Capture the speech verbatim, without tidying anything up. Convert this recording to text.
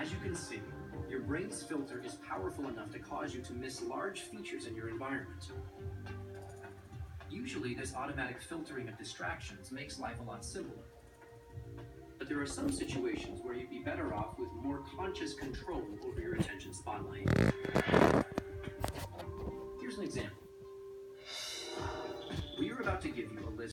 As you can see, your brain's filter is powerful enough to cause you to miss large features in your environment. Usually, this automatic filtering of distractions makes life a lot simpler. But there are some situations where you'd be better off with more conscious control over your attention spotlight.